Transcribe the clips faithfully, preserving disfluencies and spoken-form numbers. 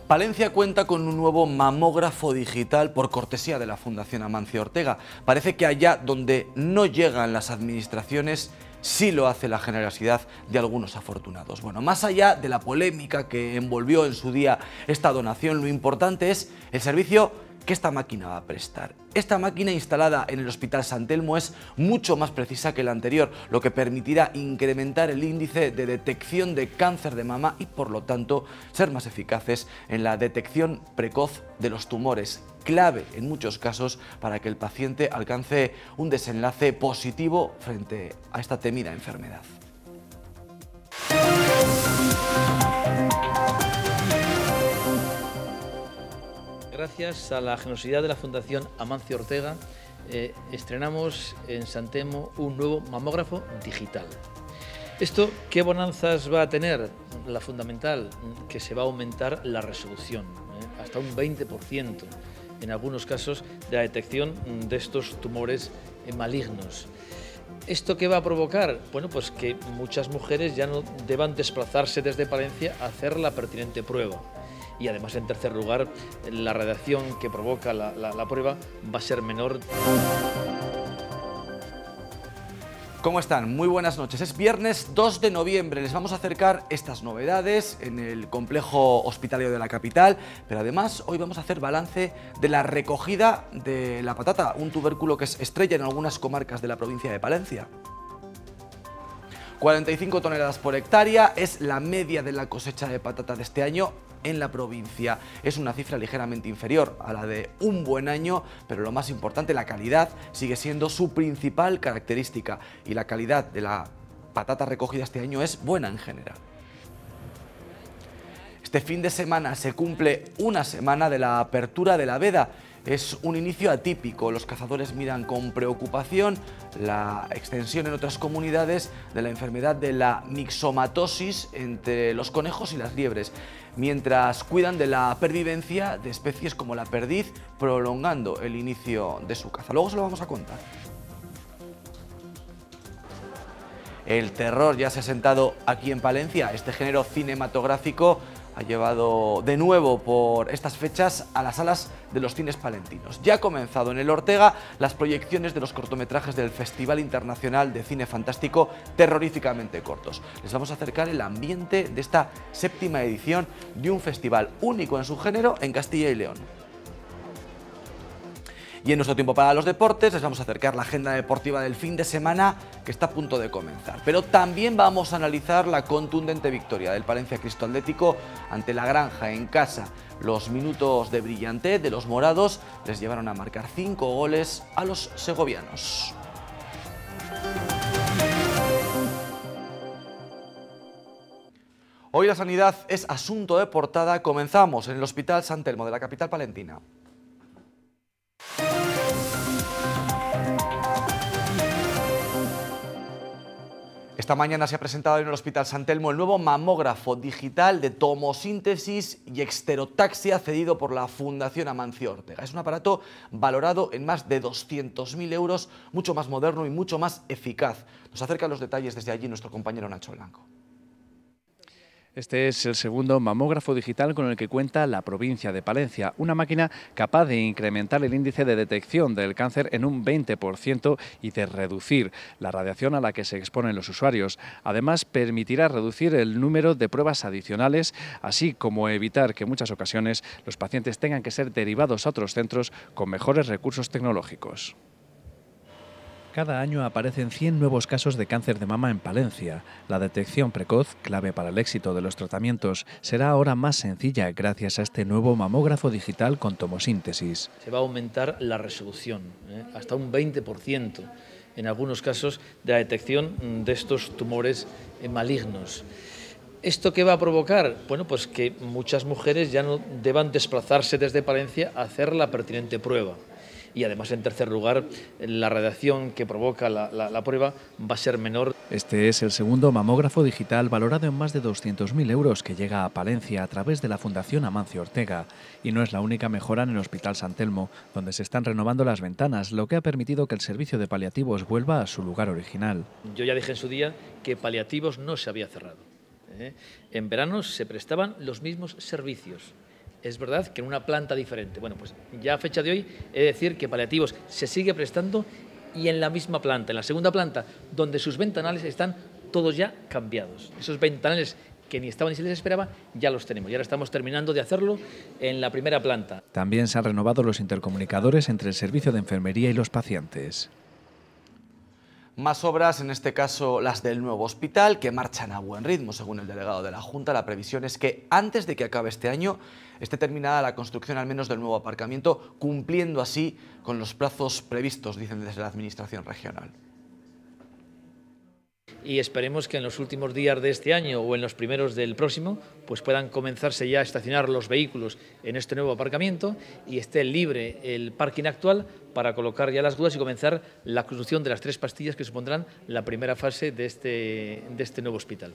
Palencia cuenta con un nuevo mamógrafo digital por cortesía de la Fundación Amancio Ortega. Parece que allá donde no llegan las administraciones, sí lo hace la generosidad de algunos afortunados. Bueno, más allá de la polémica que envolvió en su día esta donación, lo importante es el servicio que esta máquina va a prestar. Esta máquina instalada en el Hospital Sant Telmo es mucho más precisa que la anterior, lo que permitirá incrementar el índice de detección de cáncer de mama y, por lo tanto, ser más eficaces en la detección precoz de los tumores, clave en muchos casos para que el paciente alcance un desenlace positivo frente a esta temida enfermedad. Gracias a la generosidad de la Fundación Amancio Ortega, eh, estrenamos en Sant Telmo un nuevo mamógrafo digital. ¿Esto qué bonanzas va a tener? La fundamental, que se va a aumentar la resolución, eh, hasta un veinte por ciento en algunos casos de la detección de estos tumores eh, malignos. ¿Esto qué va a provocar? Bueno, pues que muchas mujeres ya no deban desplazarse desde Palencia a hacer la pertinente prueba. Y además, en tercer lugar, la radiación que provoca la, la, la prueba va a ser menor. ¿Cómo están? Muy buenas noches. Es viernes dos de noviembre. Les vamos a acercar estas novedades en el complejo hospitalario de la capital, pero además hoy vamos a hacer balance de la recogida de la patata, un tubérculo que es estrella en algunas comarcas de la provincia de Palencia. cuarenta y cinco toneladas por hectárea es la media de la cosecha de patata de este año en la provincia. Es una cifra ligeramente inferior a la de un buen año, pero lo más importante, la calidad sigue siendo su principal característica y la calidad de la patata recogida este año es buena en general. Este fin de semana se cumple una semana de la apertura de la veda. Es un inicio atípico. Los cazadores miran con preocupación la extensión en otras comunidades de la enfermedad de la mixomatosis entre los conejos y las liebres, mientras cuidan de la pervivencia de especies como la perdiz, prolongando el inicio de su caza. Luego se lo vamos a contar. El terror ya se ha sentado aquí en Palencia. Este género cinematográfico ha llevado de nuevo por estas fechas a las salas de los cines palentinos. Ya ha comenzado en el Ortega las proyecciones de los cortometrajes del Festival Internacional de Cine Fantástico Terroríficamente Cortos. Les vamos a acercar el ambiente de esta séptima edición de un festival único en su género en Castilla y León. Y en nuestro tiempo para los deportes les vamos a acercar la agenda deportiva del fin de semana que está a punto de comenzar. Pero también vamos a analizar la contundente victoria del Palencia Cristo Atlético ante la Granja en casa. Los minutos de brillantez de los morados les llevaron a marcar cinco goles a los segovianos. Hoy la sanidad es asunto de portada. Comenzamos en el Hospital Sant Telmo de la capital palentina. Esta mañana se ha presentado en el Hospital Sant Telmo el nuevo mamógrafo digital de tomosíntesis y exterotaxia cedido por la Fundación Amancio Ortega. Es un aparato valorado en más de doscientos mil euros, mucho más moderno y mucho más eficaz. Nos acerca los detalles desde allí nuestro compañero Nacho Blanco. Este es el segundo mamógrafo digital con el que cuenta la provincia de Palencia, una máquina capaz de incrementar el índice de detección del cáncer en un veinte por ciento y de reducir la radiación a la que se exponen los usuarios. Además, permitirá reducir el número de pruebas adicionales, así como evitar que en muchas ocasiones los pacientes tengan que ser derivados a otros centros con mejores recursos tecnológicos. Cada año aparecen cien nuevos casos de cáncer de mama en Palencia. La detección precoz, clave para el éxito de los tratamientos, será ahora más sencilla gracias a este nuevo mamógrafo digital con tomosíntesis. Se va a aumentar la resolución, eh, hasta un veinte por ciento en algunos casos de la detección de estos tumores eh, malignos. ¿Esto qué va a provocar? Bueno, pues que muchas mujeres ya no deban desplazarse desde Palencia a hacer la pertinente prueba. Y además, en tercer lugar, la radiación que provoca la, la, la prueba va a ser menor. Este es el segundo mamógrafo digital valorado en más de doscientos mil euros que llega a Palencia a través de la Fundación Amancio Ortega. Y no es la única mejora en el Hospital Sant Telmo, donde se están renovando las ventanas, lo que ha permitido que el servicio de paliativos vuelva a su lugar original. Yo ya dije en su día que paliativos no se había cerrado, ¿eh? En verano se prestaban los mismos servicios. es verdad que en una planta diferente. Bueno, pues ya a fecha de hoy he de decir que paliativos se sigue prestando y en la misma planta, en la segunda planta, donde sus ventanales están todos ya cambiados. Esos ventanales que ni estaban ni se les esperaba, ya los tenemos. Y ahora estamos terminando de hacerlo en la primera planta. También se han renovado los intercomunicadores entre el servicio de enfermería y los pacientes. Más obras, en este caso las del nuevo hospital, que marchan a buen ritmo. Según el delegado de la Junta, la previsión es que antes de que acabe este año esté terminada la construcción al menos del nuevo aparcamiento, cumpliendo así con los plazos previstos, dicen desde la Administración regional. Y esperemos que en los últimos días de este año o en los primeros del próximo pues puedan comenzarse ya a estacionar los vehículos en este nuevo aparcamiento y esté libre el parking actual para colocar ya las grúas y comenzar la construcción de las tres pastillas que supondrán la primera fase de este, de este nuevo hospital.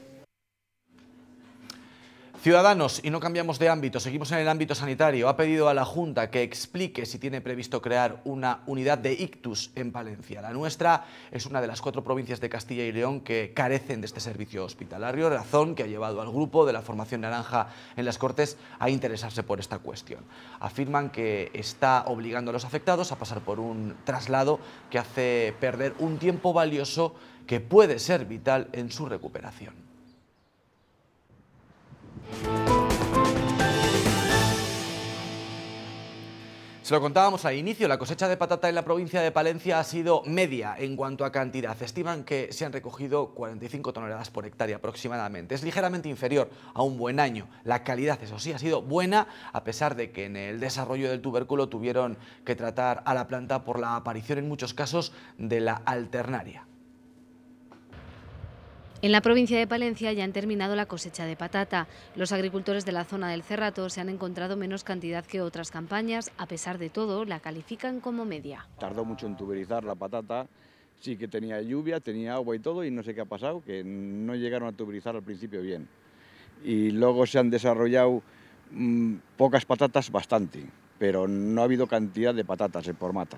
Ciudadanos, y no cambiamos de ámbito, seguimos en el ámbito sanitario, ha pedido a la Junta que explique si tiene previsto crear una unidad de ictus en Palencia. La nuestra es una de las cuatro provincias de Castilla y León que carecen de este servicio hospitalario, razón que ha llevado al grupo de la Formación Naranja en las Cortes a interesarse por esta cuestión. Afirman que está obligando a los afectados a pasar por un traslado que hace perder un tiempo valioso que puede ser vital en su recuperación. Se lo contábamos al inicio, la cosecha de patata en la provincia de Palencia ha sido media en cuanto a cantidad. Estiman que se han recogido cuarenta y cinco toneladas por hectárea aproximadamente. Es ligeramente inferior a un buen año. La calidad, eso sí, ha sido buena, a pesar de que en el desarrollo del tubérculo tuvieron que tratar a la planta por la aparición en muchos casos de la alternaria. En la provincia de Palencia ya han terminado la cosecha de patata. Los agricultores de la zona del Cerrato se han encontrado menos cantidad que otras campañas. A pesar de todo, la califican como media. Tardó mucho en tuberizar la patata, sí que tenía lluvia, tenía agua y todo, y no sé qué ha pasado, que no llegaron a tuberizar al principio bien. Y luego se han desarrollado mmm, pocas patatas bastante, pero no ha habido cantidad de patatas por mata.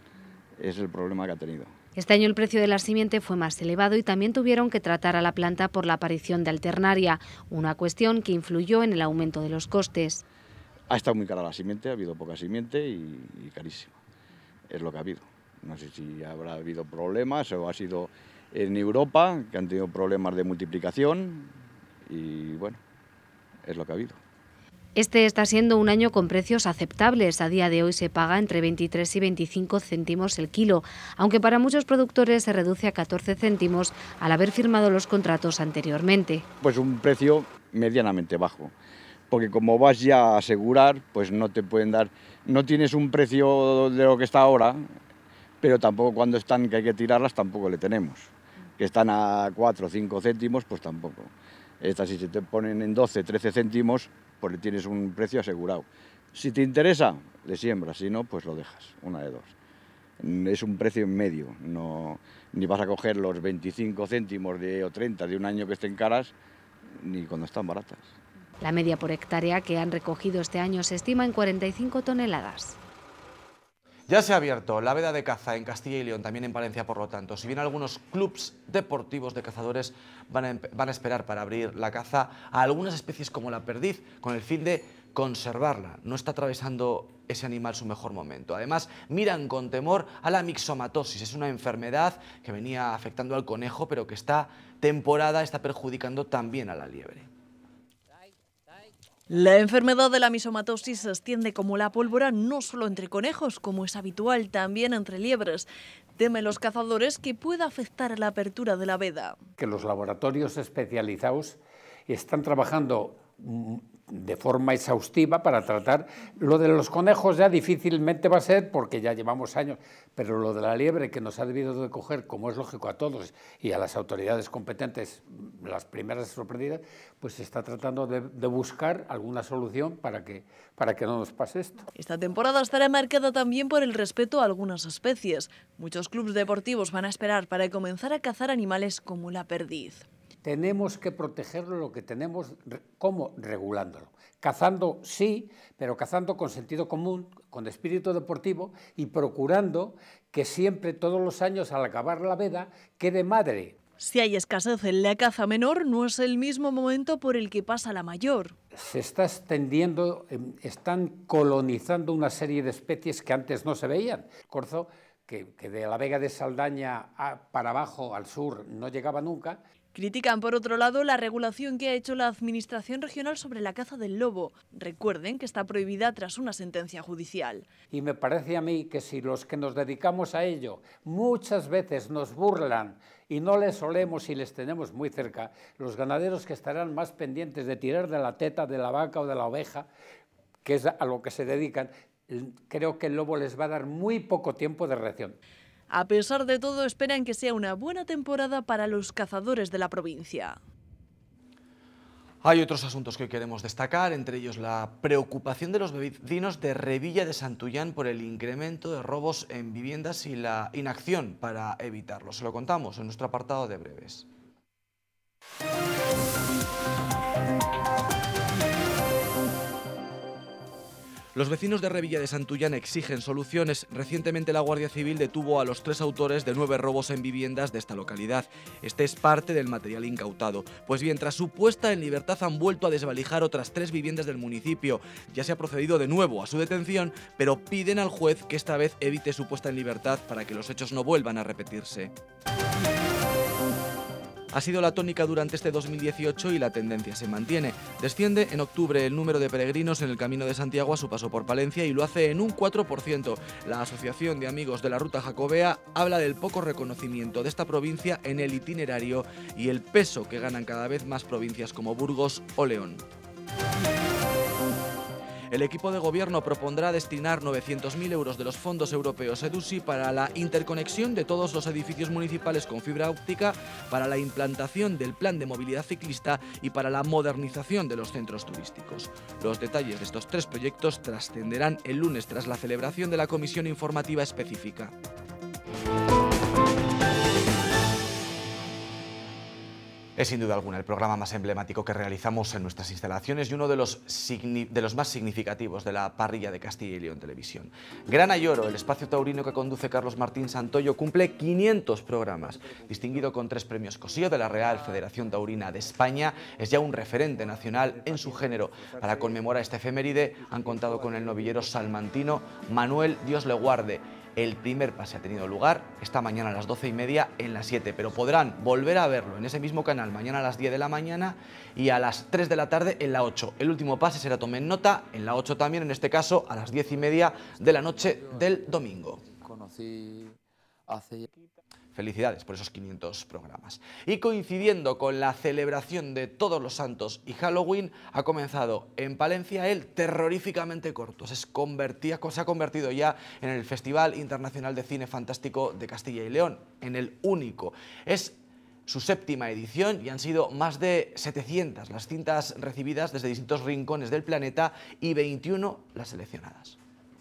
Es el problema que ha tenido. Este año el precio de la simiente fue más elevado y también tuvieron que tratar a la planta por la aparición de alternaria, una cuestión que influyó en el aumento de los costes. Ha estado muy cara la simiente, ha habido poca simiente y, y carísima. Es lo que ha habido. No sé si habrá habido problemas o ha sido en Europa, que han tenido problemas de multiplicación y bueno, es lo que ha habido. Este está siendo un año con precios aceptables. A día de hoy se paga entre veintitrés y veinticinco céntimos el kilo, aunque para muchos productores se reduce a catorce céntimos al haber firmado los contratos anteriormente. Pues un precio medianamente bajo, porque como vas ya a asegurar, pues no te pueden dar, no tienes un precio de lo que está ahora, pero tampoco cuando están que hay que tirarlas tampoco le tenemos. Que están a cuatro o cinco céntimos, pues tampoco. Estas si se te ponen en doce, trece céntimos, pues tienes un precio asegurado. Si te interesa, le siembras, si no, pues lo dejas, una de dos. Es un precio en medio, no, ni vas a coger los veinticinco céntimos de, o treinta de un año que estén caras, ni cuando están baratas. La media por hectárea que han recogido este año se estima en cuarenta y cinco toneladas. Ya se ha abierto la veda de caza en Castilla y León, también en Palencia, por lo tanto. Si bien algunos clubs deportivos de cazadores van a, van a esperar para abrir la caza a algunas especies como la perdiz, con el fin de conservarla. No está atravesando ese animal su mejor momento. Además, miran con temor a la mixomatosis. Es una enfermedad que venía afectando al conejo, pero que esta temporada está perjudicando también a la liebre. La enfermedad de la mixomatosis se extiende como la pólvora no solo entre conejos, como es habitual, también entre liebres. Temen los cazadores que pueda afectar la apertura de la veda. Que los laboratorios especializados están trabajando de forma exhaustiva para tratar. Lo de los conejos ya difícilmente va a ser porque ya llevamos años, pero lo de la liebre, que nos ha debido de coger, como es lógico a todos y a las autoridades competentes, las primeras sorprendidas, pues se está tratando de, de buscar alguna solución para que, para que no nos pase esto. Esta temporada estará marcada también por el respeto a algunas especies. Muchos clubes deportivos van a esperar para comenzar a cazar animales como la perdiz. Tenemos que protegerlo lo que tenemos, ¿cómo? Regulándolo. Cazando sí, pero cazando con sentido común, con espíritu deportivo y procurando que siempre, todos los años, al acabar la veda, quede madre Si hay escasez en la caza menor, no es el mismo momento por el que pasa la mayor. Se está extendiendo, están colonizando una serie de especies que antes no se veían. El corzo, que, que de la Vega de Saldaña a, para abajo, al sur, no llegaba nunca. Critican, por otro lado, la regulación que ha hecho la Administración Regional sobre la caza del lobo. Recuerden que está prohibida tras una sentencia judicial. Y me parece a mí que si los que nos dedicamos a ello muchas veces nos burlan y no les olemos y les tenemos muy cerca, los ganaderos que estarán más pendientes de tirar de la teta de la vaca o de la oveja, que es a lo que se dedican, creo que el lobo les va a dar muy poco tiempo de reacción. A pesar de todo, esperan que sea una buena temporada para los cazadores de la provincia. Hay otros asuntos que hoy queremos destacar, entre ellos la preocupación de los vecinos de Revilla de Santullán por el incremento de robos en viviendas y la inacción para evitarlo. Se lo contamos en nuestro apartado de breves. Los vecinos de Revilla de Santullán exigen soluciones. Recientemente la Guardia Civil detuvo a los tres autores de nueve robos en viviendas de esta localidad. Este es parte del material incautado. Pues bien, tras su puesta en libertad han vuelto a desvalijar otras tres viviendas del municipio. Ya se ha procedido de nuevo a su detención, pero piden al juez que esta vez evite su puesta en libertad para que los hechos no vuelvan a repetirse. Ha sido la tónica durante este dos mil dieciocho y la tendencia se mantiene. Desciende en octubre el número de peregrinos en el Camino de Santiago a su paso por Palencia y lo hace en un cuatro por ciento. La Asociación de Amigos de la Ruta Jacobea habla del poco reconocimiento de esta provincia en el itinerario y el peso que ganan cada vez más provincias como Burgos o León. El equipo de gobierno propondrá destinar novecientos mil euros de los fondos europeos EDUSI para la interconexión de todos los edificios municipales con fibra óptica, para la implantación del plan de movilidad ciclista y para la modernización de los centros turísticos. Los detalles de estos tres proyectos trascenderán el lunes tras la celebración de la comisión informativa específica. Es sin duda alguna el programa más emblemático que realizamos en nuestras instalaciones y uno de los, de los más significativos de la parrilla de Castilla y León Televisión. Gran Ayoro, el espacio taurino que conduce Carlos Martín Santoyo, cumple quinientos programas. Distinguido con tres premios Cosío de la Real Federación Taurina de España, es ya un referente nacional en su género. Para conmemorar este efeméride han contado con el novillero salmantino Manuel Dios le guarde. El primer pase ha tenido lugar esta mañana a las doce y media en las siete, pero podrán volver a verlo en ese mismo canal mañana a las diez de la mañana y a las tres de la tarde en la ocho. El último pase será, tomen nota, en la ocho también, en este caso a las diez y media de la noche del domingo. Conocí hace... Felicidades por esos quinientos programas. Y coincidiendo con la celebración de Todos los Santos y Halloween, ha comenzado en Palencia el Terroríficamente Corto. Se, convertía, se ha convertido ya en el Festival Internacional de Cine Fantástico de Castilla y León, en el único. Es su séptima edición y han sido más de setecientas las cintas recibidas desde distintos rincones del planeta y veintiuna las seleccionadas.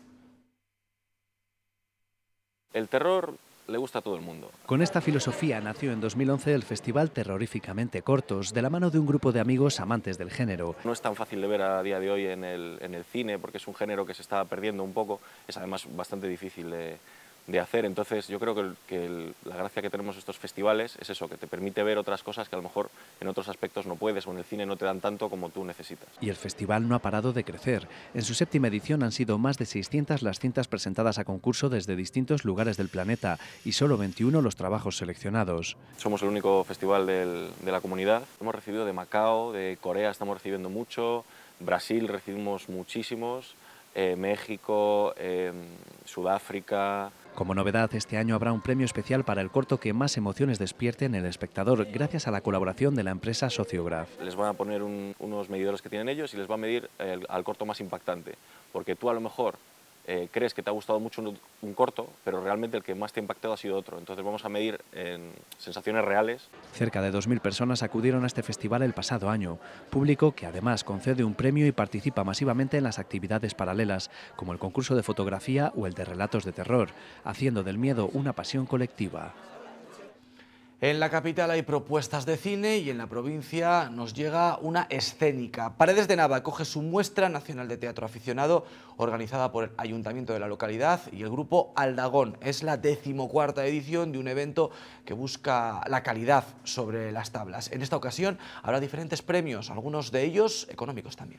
El terror le gusta a todo el mundo. Con esta filosofía nació en dos mil once el Festival Terroríficamente Cortos, de la mano de un grupo de amigos amantes del género. No es tan fácil de ver a día de hoy en el, en el cine, porque es un género que se está perdiendo un poco, es además bastante difícil de, de hacer, entonces yo creo que, el, que el, la gracia que tenemos estos festivales es eso, que te permite ver otras cosas que a lo mejor en otros aspectos no puedes o en el cine no te dan tanto como tú necesitas. Y el festival no ha parado de crecer. En su séptima edición han sido más de seiscientas las cintas presentadas a concurso desde distintos lugares del planeta y solo veintiuno los trabajos seleccionados. Somos el único festival del, de la comunidad. Hemos recibido de Macao, de Corea estamos recibiendo mucho, Brasil recibimos muchísimos, eh, México, eh, Sudáfrica. Como novedad, este año habrá un premio especial para el corto que más emociones despierte en el espectador, gracias a la colaboración de la empresa Sociograph. Les van a poner un, unos medidores que tienen ellos y les va a medir el, al corto más impactante, porque tú a lo mejor eh, crees que te ha gustado mucho un, un corto, pero realmente el que más te ha impactado ha sido otro. Entonces vamos a medir en sensaciones reales. Cerca de dos mil personas acudieron a este festival el pasado año, público que además concede un premio y participa masivamente en las actividades paralelas, como el concurso de fotografía o el de relatos de terror, haciendo del miedo una pasión colectiva. En la capital hay propuestas de cine y en la provincia nos llega una escénica. Paredes de Nava acoge su muestra nacional de teatro aficionado organizada por el Ayuntamiento de la localidad y el grupo Aldagón. Es la decimocuarta edición de un evento que busca la calidad sobre las tablas. En esta ocasión habrá diferentes premios, algunos de ellos económicos también.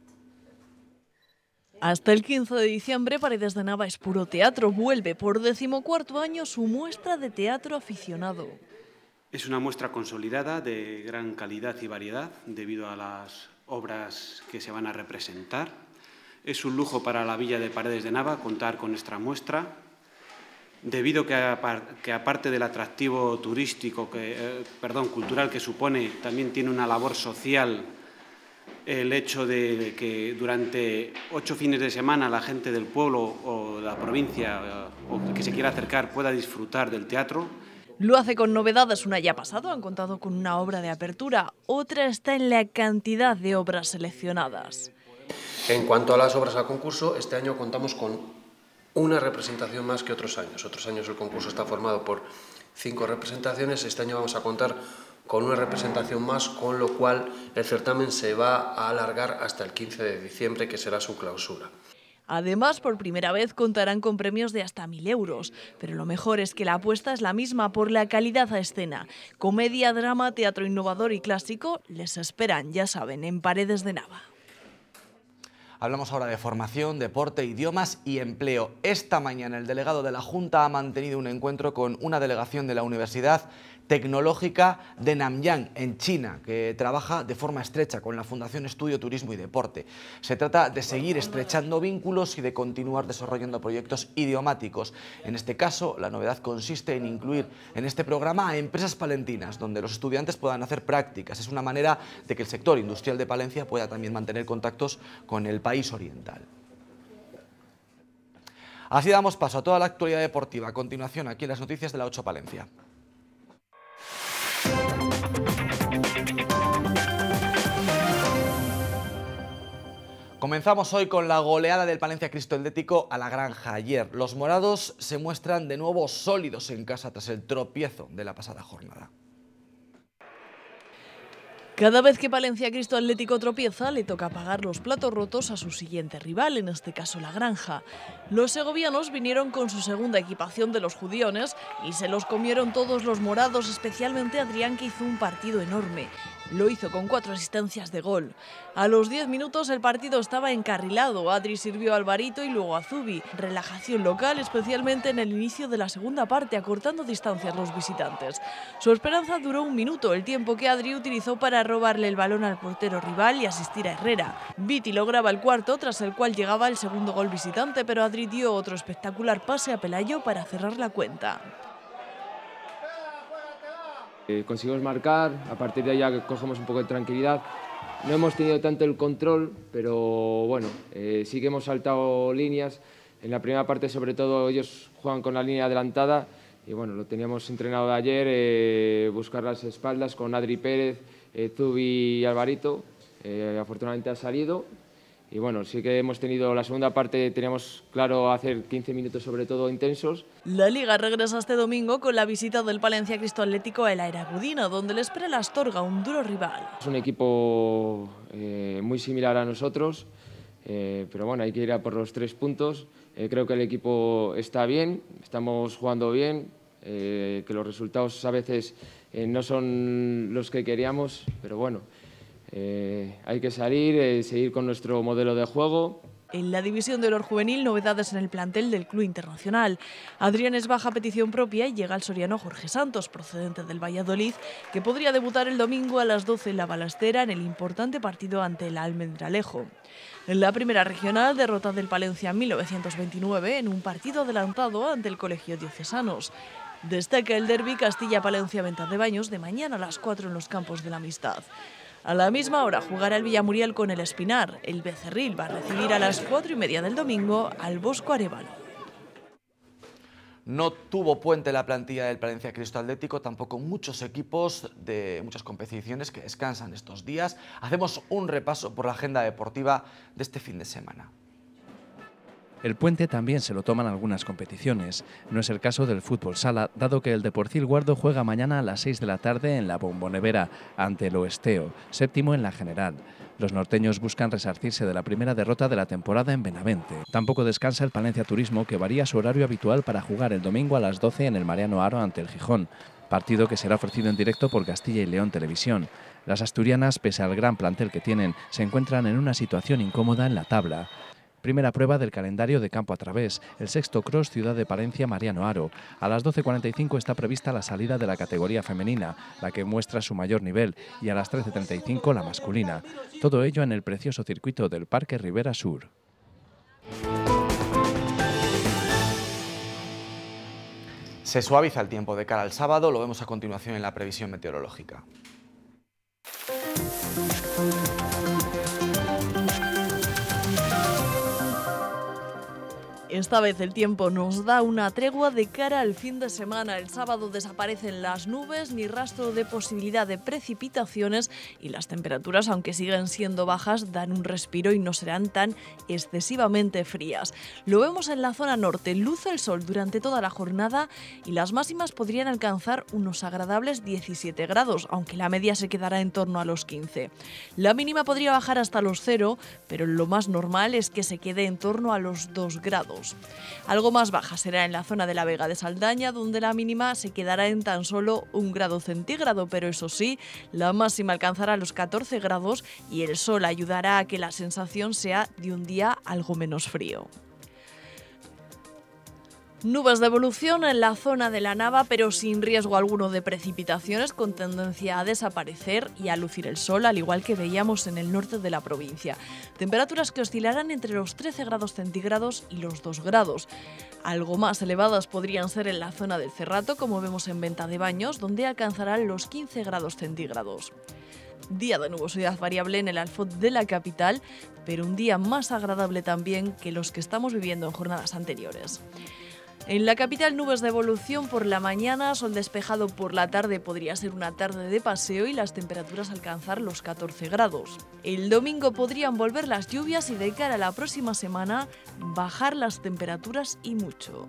Hasta el quince de diciembre, Paredes de Nava es puro teatro. Vuelve por decimocuarto año su muestra de teatro aficionado. Es una muestra consolidada de gran calidad y variedad debido a las obras que se van a representar. Es un lujo para la villa de Paredes de Nava contar con esta muestra, debido que, que aparte del atractivo turístico, que, eh, perdón, cultural que supone, también tiene una labor social el hecho de que durante ocho fines de semana la gente del pueblo o de la provincia o que se quiera acercar pueda disfrutar del teatro. Lo hace con novedades. Una ya ha pasado, han contado con una obra de apertura. Otra está en la cantidad de obras seleccionadas. En cuanto a las obras a concurso, este año contamos con una representación más que otros años. Otros años el concurso está formado por cinco representaciones. Este año vamos a contar con una representación más, con lo cual el certamen se va a alargar hasta el quince de diciembre, que será su clausura. Además, por primera vez contarán con premios de hasta mil euros. Pero lo mejor es que la apuesta es la misma por la calidad a escena. Comedia, drama, teatro innovador y clásico les esperan, ya saben, en Paredes de Nava. Hablamos ahora de formación, deporte, idiomas y empleo. Esta mañana el delegado de la Junta ha mantenido un encuentro con una delegación de la Universidad Tecnológica de Nanyang, en China, que trabaja de forma estrecha con la Fundación Estudio, Turismo y Deporte. Se trata de seguir estrechando vínculos y de continuar desarrollando proyectos idiomáticos. En este caso, la novedad consiste en incluir en este programa a empresas palentinas, donde los estudiantes puedan hacer prácticas. Es una manera de que el sector industrial de Palencia pueda también mantener contactos con el país oriental. Así damos paso a toda la actualidad deportiva. A continuación, aquí en las noticias de la ocho Palencia. Comenzamos hoy con la goleada del Palencia Cristo Atlético a la Granja. Ayer los morados se muestran de nuevo sólidos en casa tras el tropiezo de la pasada jornada. Cada vez que Palencia Cristo Atlético tropieza, le toca pagar los platos rotos a su siguiente rival, en este caso la Granja. Los segovianos vinieron con su segunda equipación de los judiones y se los comieron todos los morados, especialmente Adrián, que hizo un partido enorme. Lo hizo con cuatro asistencias de gol. A los diez minutos el partido estaba encarrilado. Adri sirvió a Alvarito y luego a Zubi. Relajación local, especialmente en el inicio de la segunda parte, acortando distancias los visitantes. Su esperanza duró un minuto, el tiempo que Adri utilizó para robarle el balón al portero rival y asistir a Herrera. Viti lograba el cuarto, tras el cual llegaba el segundo gol visitante, pero Adri dio otro espectacular pase a Pelayo para cerrar la cuenta. Eh, conseguimos marcar, a partir de ahí ya cogemos un poco de tranquilidad. No hemos tenido tanto el control, pero bueno, eh, sí que hemos saltado líneas. En la primera parte, sobre todo, ellos juegan con la línea adelantada y bueno, lo teníamos entrenado de ayer, eh, buscar las espaldas con Adri Pérez, eh, Zubi y Alvarito. Eh, afortunadamente ha salido. Y bueno, sí que hemos tenido la segunda parte, teníamos claro hacer quince minutos sobre todo intensos. La Liga regresa este domingo con la visita del Palencia Cristo Atlético a la Eragudina, donde le espera la Astorga, un duro rival. Es un equipo eh, muy similar a nosotros, eh, pero bueno, hay que ir a por los tres puntos. Eh, creo que el equipo está bien, estamos jugando bien, eh, que los resultados a veces eh, no son los que queríamos, pero bueno. Eh, hay que salir, eh, seguir con nuestro modelo de juego. En la división de honor juvenil, novedades en el plantel del Club Internacional. Adrián es baja a petición propia y llega el soriano Jorge Santos, procedente del Valladolid, que podría debutar el domingo a las doce en la Balastera en el importante partido ante el Almendralejo. En la primera regional, derrota del Palencia en mil novecientos veintinueve en un partido adelantado ante el Colegio Diocesanos. Destaca el derbi Castilla-Palencia-Venta de Baños de mañana a las cuatro en los Campos de la Amistad. A la misma hora jugará el Villamuriel con el Espinar. El Becerril va a recibir a las cuatro y media del domingo al Bosco Arévalo. No tuvo puente la plantilla del Palencia Cristo Atlético, tampoco muchos equipos de muchas competiciones que descansan estos días. Hacemos un repaso por la agenda deportiva de este fin de semana. El puente también se lo toman algunas competiciones. No es el caso del fútbol sala, dado que el Deportivo Guardo juega mañana a las seis de la tarde en la Bombonera ante el Oesteo, séptimo en la general. Los norteños buscan resarcirse de la primera derrota de la temporada en Benavente. Tampoco descansa el Palencia Turismo, que varía su horario habitual para jugar el domingo a las doce en el Mariano Haro ante el Gijón, partido que será ofrecido en directo por Castilla y León Televisión. Las asturianas, pese al gran plantel que tienen, se encuentran en una situación incómoda en la tabla. Primera prueba del calendario de campo a través, el sexto cross Ciudad de Palencia Mariano Haro. A las doce cuarenta y cinco está prevista la salida de la categoría femenina, la que muestra su mayor nivel, y a las trece treinta y cinco la masculina. Todo ello en el precioso circuito del Parque Ribera Sur. Se suaviza el tiempo de cara al sábado, lo vemos a continuación en la previsión meteorológica. Esta vez el tiempo nos da una tregua de cara al fin de semana. El sábado desaparecen las nubes, ni rastro de posibilidad de precipitaciones y las temperaturas, aunque siguen siendo bajas, dan un respiro y no serán tan excesivamente frías. Lo vemos en la zona norte, luce el sol durante toda la jornada y las máximas podrían alcanzar unos agradables diecisiete grados, aunque la media se quedará en torno a los quince. La mínima podría bajar hasta los cero, pero lo más normal es que se quede en torno a los dos grados. Algo más baja será en la zona de la Vega de Saldaña, donde la mínima se quedará en tan solo un grado centígrado, pero eso sí, la máxima alcanzará los catorce grados y el sol ayudará a que la sensación sea de un día algo menos frío. Nubes de evolución en la zona de la Nava, pero sin riesgo alguno de precipitaciones, con tendencia a desaparecer y a lucir el sol, al igual que veíamos en el norte de la provincia. Temperaturas que oscilarán entre los trece grados centígrados y los dos grados. Algo más elevadas podrían ser en la zona del Cerrato, como vemos en Venta de Baños, donde alcanzarán los quince grados centígrados. Día de nubosidad variable en el Alfoz de la capital, pero un día más agradable también que los que estamos viviendo en jornadas anteriores. En la capital, nubes de evolución por la mañana, sol despejado por la tarde, podría ser una tarde de paseo y las temperaturas alcanzar los catorce grados. El domingo podrían volver las lluvias y de cara a la próxima semana bajar las temperaturas y mucho.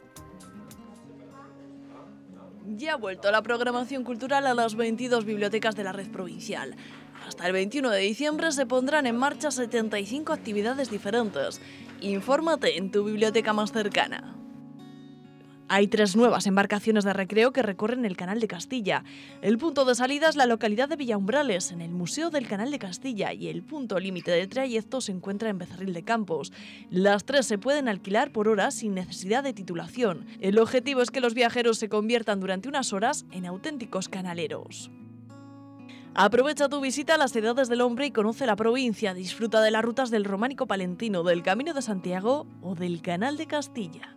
Ya ha vuelto la programación cultural a las veintidós bibliotecas de la red provincial. Hasta el veintiuno de diciembre se pondrán en marcha setenta y cinco actividades diferentes. Infórmate en tu biblioteca más cercana. Hay tres nuevas embarcaciones de recreo que recorren el Canal de Castilla. El punto de salida es la localidad de Villaumbrales, en el Museo del Canal de Castilla, y el punto límite del trayecto se encuentra en Becerril de Campos. Las tres se pueden alquilar por horas sin necesidad de titulación. El objetivo es que los viajeros se conviertan durante unas horas en auténticos canaleros. Aprovecha tu visita a las Edades del Hombre y conoce la provincia. Disfruta de las rutas del Románico Palentino, del Camino de Santiago o del Canal de Castilla.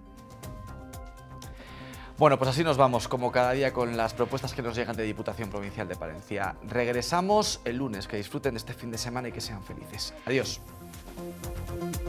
Bueno, pues así nos vamos, como cada día, con las propuestas que nos llegan de Diputación Provincial de Palencia. Regresamos el lunes. Que disfruten de este fin de semana y que sean felices. Adiós.